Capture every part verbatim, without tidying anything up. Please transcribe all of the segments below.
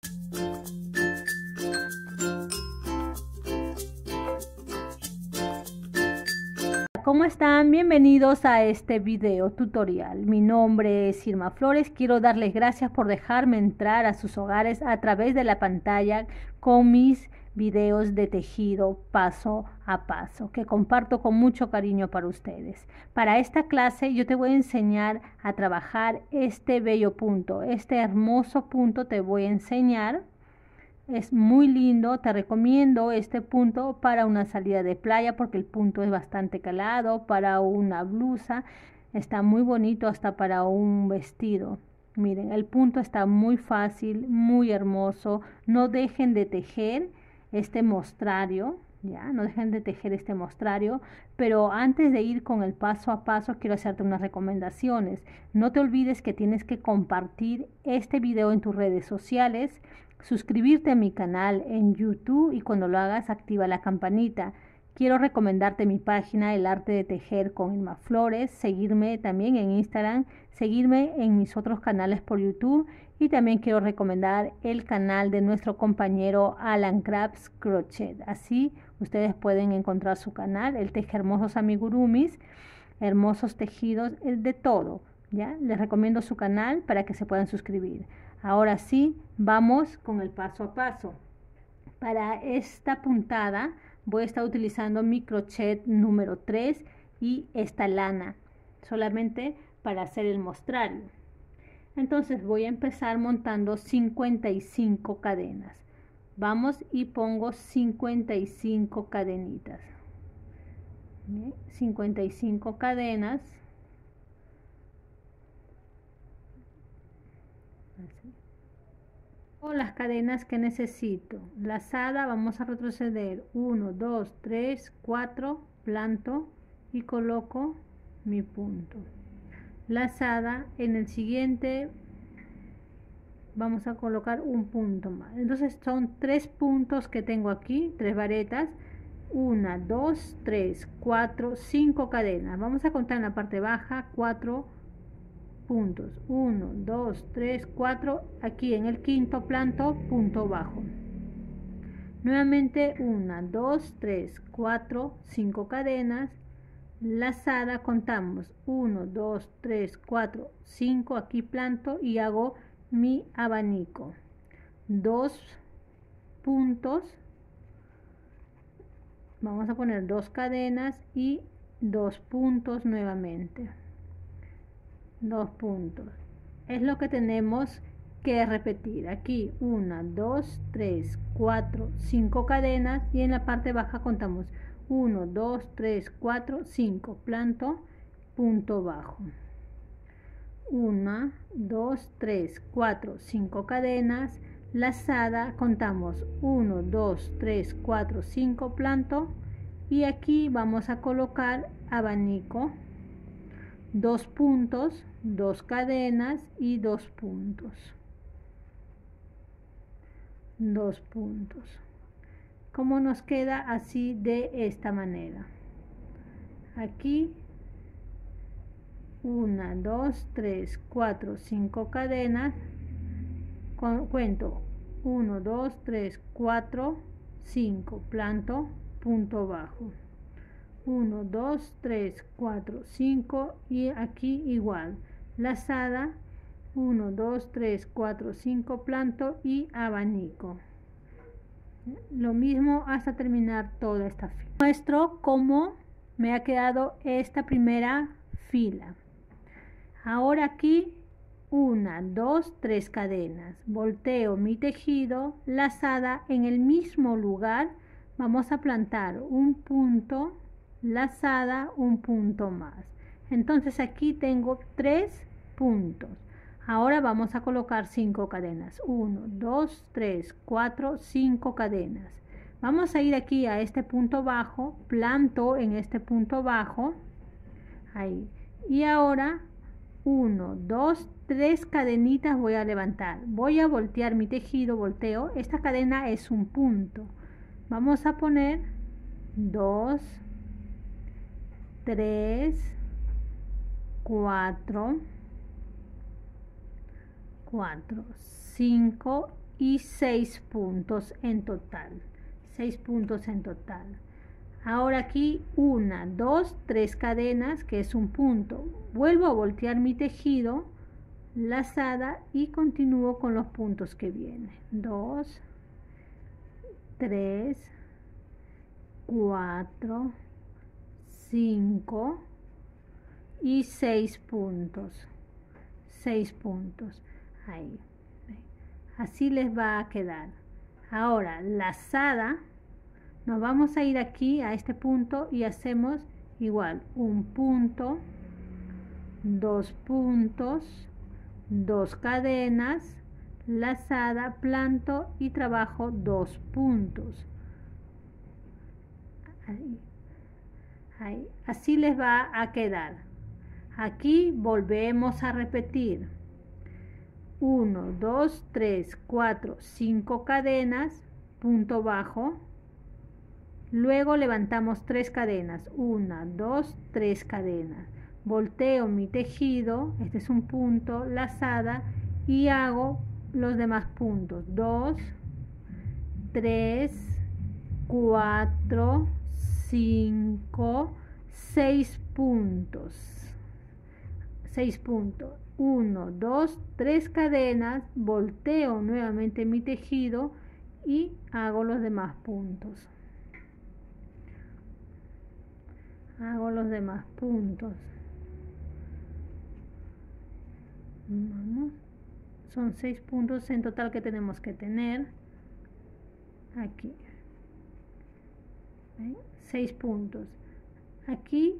¿Cómo están? Bienvenidos a este video tutorial. Mi nombre es Irma Flores. Quiero darles gracias por dejarme entrar a sus hogares a través de la pantalla con mis videos de tejido paso a paso, que comparto con mucho cariño para ustedes. Para esta clase yo te voy a enseñar a trabajar este bello punto, este hermoso punto te voy a enseñar. Es muy lindo, te recomiendo este punto para una salida de playa porque el punto es bastante calado, para una blusa, está muy bonito hasta para un vestido. Miren, el punto está muy fácil, muy hermoso. No dejen de tejer este mostrario, ya, no dejen de tejer este mostrario, pero antes de ir con el paso a paso quiero hacerte unas recomendaciones. No te olvides que tienes que compartir este video en tus redes sociales, suscribirte a mi canal en YouTube y cuando lo hagas activa la campanita. Quiero recomendarte mi página El Arte de Tejer con Irma Flores, seguirme también en Instagram, seguirme en mis otros canales por YouTube y también quiero recomendar el canal de nuestro compañero Alan Crafts Crochet. Así ustedes pueden encontrar su canal, él teje hermosos amigurumis, hermosos tejidos, de todo, ¿ya? Les recomiendo su canal para que se puedan suscribir. Ahora sí, vamos con el paso a paso. Para esta puntada voy a estar utilizando mi crochet número tres y esta lana, solamente para hacer el mostrario. Entonces voy a empezar montando cincuenta y cinco cadenas. Vamos y pongo cincuenta y cinco cadenitas. ¿Bien? cincuenta y cinco cadenas. Así. Con las cadenas que necesito. Lazada, vamos a retroceder uno, dos, tres, cuatro, planto y coloco mi punto. Lazada, en el siguiente vamos a colocar un punto más. Entonces son tres puntos que tengo aquí, tres varetas, una, dos, tres, cuatro, cinco cadenas. Vamos a contar en la parte baja cuatro puntos, uno, dos, tres, cuatro, aquí en el quinto planto, punto bajo. Nuevamente una, dos, tres, cuatro, cinco cadenas. Lazada, contamos uno, dos, tres, cuatro, cinco, aquí planto y hago mi abanico. Dos puntos, vamos a poner dos cadenas y dos puntos nuevamente. Dos puntos. Es lo que tenemos que repetir. Aquí una, dos, tres, cuatro, cinco cadenas y en la parte baja contamos uno, dos, tres, cuatro, cinco, planto, punto bajo. una, dos, tres, cuatro, cinco cadenas, lazada, contamos uno, dos, tres, cuatro, cinco, planto y aquí vamos a colocar abanico, dos puntos, dos cadenas y dos puntos. Dos puntos. Como nos queda así de esta manera. Aquí una, dos, tres, cuatro, cinco cadenas. Con, cuento uno, dos, tres, cuatro, cinco, planto, punto bajo. uno, dos, tres, cuatro, cinco y aquí igual. Lazada, uno, dos, tres, cuatro, cinco, planto y abanico. Lo mismo hasta terminar toda esta fila. Muestro cómo me ha quedado esta primera fila. Ahora aquí una, dos, tres cadenas. Volteo mi tejido, lazada en el mismo lugar. Vamos a plantar un punto, lazada, un punto más. Entonces aquí tengo tres puntos. Ahora vamos a colocar cinco cadenas. uno, dos, tres, cuatro, cinco cadenas. Vamos a ir aquí a este punto bajo, planto en este punto bajo, ahí. Y ahora uno, dos, tres cadenitas voy a levantar. Voy a voltear mi tejido, volteo. Esta cadena es un punto. Vamos a poner dos, tres, cuatro, cuatro, cinco y seis puntos en total. seis puntos en total. Ahora aquí una, dos, tres cadenas, que es un punto. Vuelvo a voltear mi tejido, lazada, y continúo con los puntos que vienen. dos, tres, cuatro, cinco y seis puntos. seis puntos. Ahí. Así les va a quedar. Ahora, lazada, nos vamos a ir aquí a este punto y hacemos igual un punto, dos puntos, dos cadenas, lazada, planto y trabajo dos puntos. Ahí. Ahí. Así les va a quedar. Aquí volvemos a repetir. uno, dos, tres, cuatro, cinco cadenas, punto bajo. Luego levantamos tres cadenas, una, dos, tres cadenas. Volteo mi tejido, este es un punto, lazada, y hago los demás puntos. dos, tres, cuatro, cinco, seis puntos. seis puntos. uno, dos, tres cadenas, volteo nuevamente mi tejido y hago los demás puntos. Hago los demás puntos. Vamos. Son seis puntos en total que tenemos que tener. Aquí. ¿Ven? seis puntos. Aquí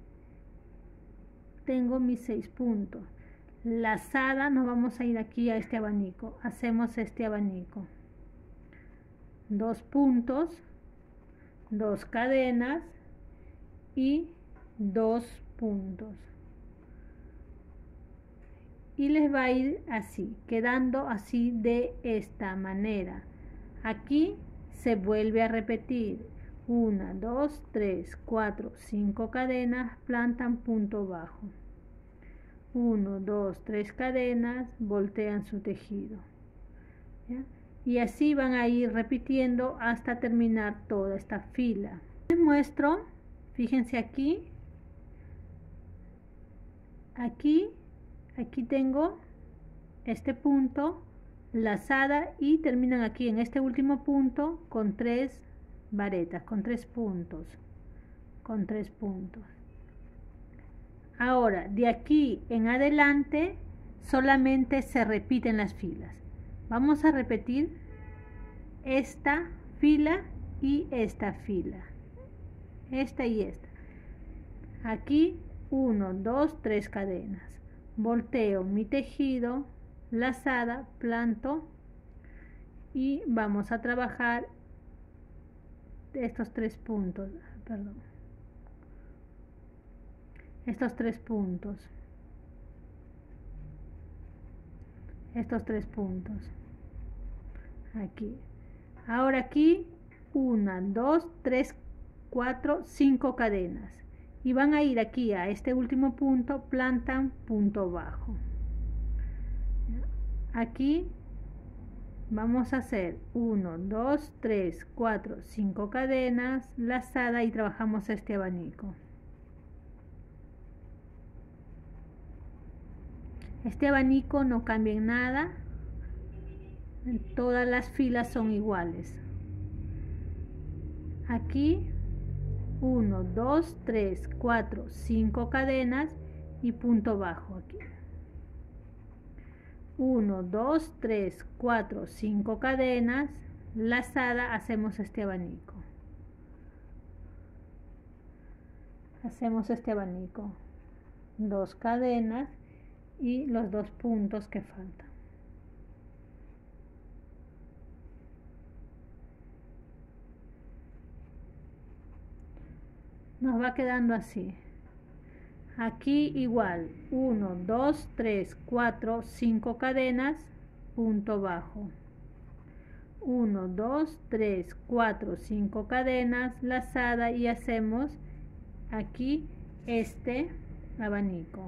tengo mis seis puntos. Lazada, nos vamos a ir aquí a este abanico. Hacemos este abanico. Dos puntos, dos cadenas y dos puntos. Y les va a ir así, quedando así de esta manera. Aquí se vuelve a repetir. una, dos, tres, cuatro, cinco cadenas, plantan punto bajo. uno, dos, tres cadenas, voltean su tejido. ¿Ya? Y así van a ir repitiendo hasta terminar toda esta fila. Les muestro, fíjense aquí, aquí, aquí tengo este punto, lazada, y terminan aquí en este último punto con tres varetas, con tres puntos, con tres puntos. Ahora, de aquí en adelante, solamente se repiten las filas. Vamos a repetir esta fila y esta fila. Esta y esta. Aquí, uno, dos, tres cadenas. Volteo mi tejido, lazada, planto y vamos a trabajar estos tres puntos. Perdón. Estos tres puntos. Estos tres puntos. Aquí. Ahora aquí, una, dos, tres, cuatro, cinco cadenas. Y van a ir aquí a este último punto, plantan punto bajo. Aquí vamos a hacer uno, dos, tres, cuatro, cinco cadenas, lazada y trabajamos este abanico. Este abanico no cambia en nada, todas las filas son iguales. Aquí uno, dos, tres, cuatro, cinco cadenas y punto bajo aquí. uno, dos, tres, cuatro, cinco cadenas, lazada, hacemos este abanico. Hacemos este abanico. Dos cadenas y los dos puntos que faltan. Nos va quedando así. Aquí igual, uno, dos, tres, cuatro, cinco cadenas, punto bajo. uno, dos, tres, cuatro, cinco cadenas, lazada y hacemos aquí este abanico.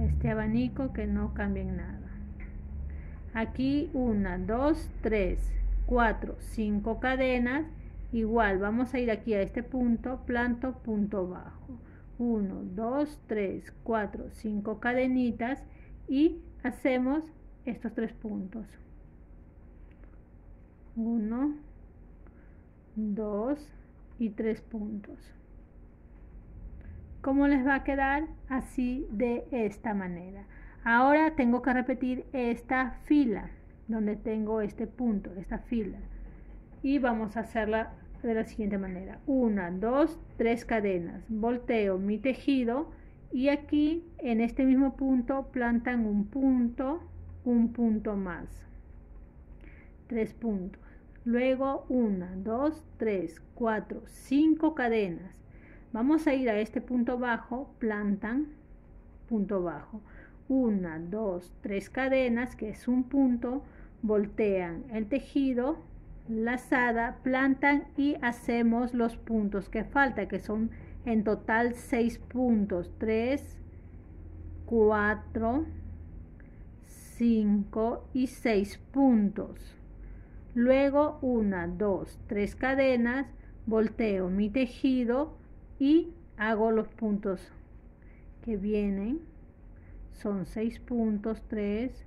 este abanico que no cambien nada. Aquí una, dos, tres, cuatro, cinco cadenas. Igual vamos a ir aquí a este punto, planto, punto bajo. uno, dos, tres, cuatro, cinco cadenitas y hacemos estos tres puntos. uno, dos y tres puntos. ¿Cómo les va a quedar? Así, de esta manera. Ahora tengo que repetir esta fila donde tengo este punto, esta fila, y vamos a hacerla de la siguiente manera. Una, dos, tres cadenas, volteo mi tejido y aquí en este mismo punto plantan un punto, un punto más, tres puntos. Luego una, dos, tres, cuatro, cinco cadenas. Vamos a ir a este punto bajo, plantan, punto bajo. Una, dos, tres cadenas, que es un punto, voltean el tejido, lazada, plantan y hacemos los puntos que falta, que son en total seis puntos. tres, cuatro, cinco y seis puntos. Luego una, dos, tres cadenas, volteo mi tejido y hago los puntos que vienen. Son seis puntos, tres,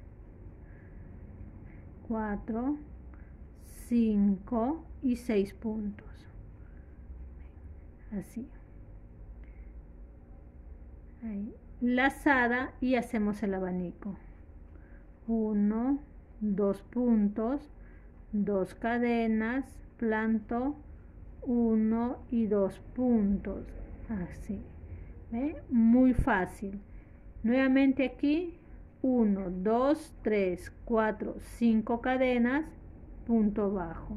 cuatro, cinco y seis puntos. Así. Ahí. Lazada y hacemos el abanico. uno, dos puntos, dos cadenas, planto, uno y dos puntos. Así. ¿Ve? Muy fácil. Nuevamente aquí, uno, dos, tres, cuatro, cinco cadenas, punto bajo.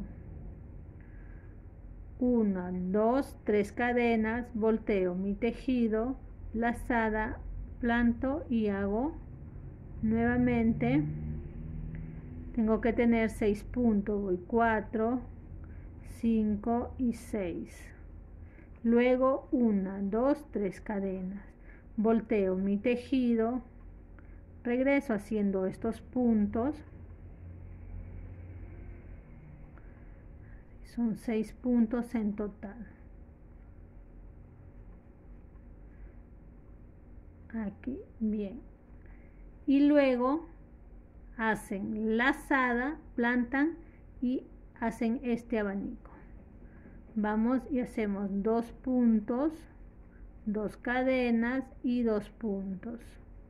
uno, dos, tres cadenas, volteo mi tejido, lazada, planto y hago nuevamente. Tengo que tener seis puntos, voy cuatro, cinco y seis. Luego una, dos, tres cadenas. Volteo mi tejido, regreso haciendo estos puntos, son seis puntos en total. Aquí, bien. Y luego hacen lazada, plantan y hacen este abanico. Vamos y hacemos dos puntos, dos cadenas y dos puntos.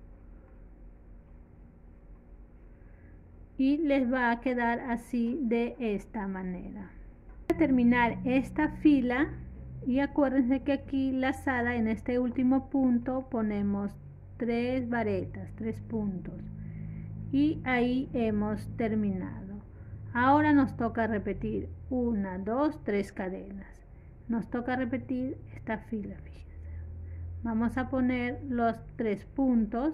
Y les va a quedar así, de esta manera. Voy a terminar esta fila y acuérdense que aquí lazada en este último punto ponemos tres varetas, tres puntos. Y ahí hemos terminado. Ahora nos toca repetir una, dos, tres cadenas. Nos toca repetir esta fila, fíjense. Vamos a poner los tres puntos,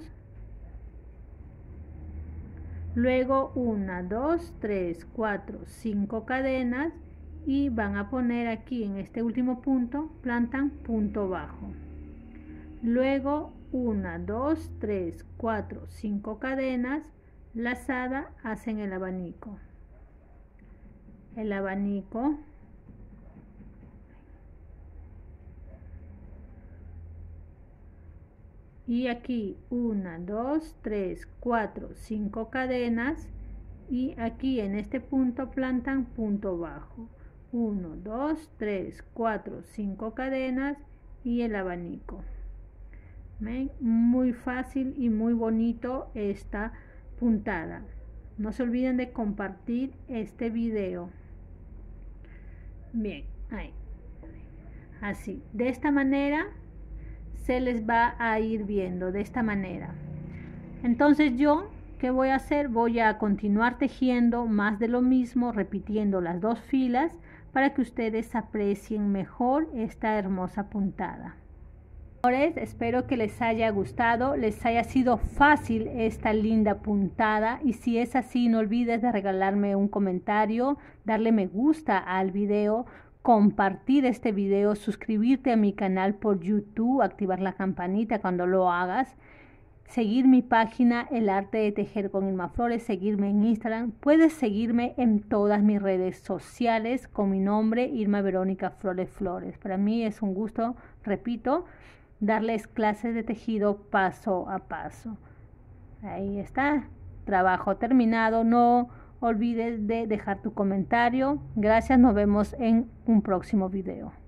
luego una, dos, tres, cuatro, cinco cadenas y van a poner aquí en este último punto, plantan punto bajo. Luego una, dos, tres, cuatro, cinco cadenas, lazada, hacen el abanico. El abanico. Y aquí una, dos, tres, cuatro, cinco cadenas y aquí en este punto plantan punto bajo. uno, dos, tres, cuatro, cinco cadenas y el abanico. ¿Ven? Muy fácil y muy bonito esta puntada. No se olviden de compartir este video. Bien, ahí. Así, de esta manera se les va a ir viendo, de esta manera. Entonces yo, ¿qué voy a hacer? Voy a continuar tejiendo más de lo mismo, repitiendo las dos filas para que ustedes aprecien mejor esta hermosa puntada. Espero que les haya gustado, les haya sido fácil esta linda puntada y si es así no olvides de regalarme un comentario, darle me gusta al video, compartir este video, suscribirte a mi canal por YouTube, activar la campanita cuando lo hagas. seguir mi página El Arte de Tejer con Irma Flores, seguirme en Instagram. Puedes seguirme en todas mis redes sociales con mi nombre, Irma Verónica Flores Flores. Para mí es un gusto, repito, darles clases de tejido paso a paso. Ahí está, trabajo terminado. No olvides de dejar tu comentario. Gracias, nos vemos en un próximo video.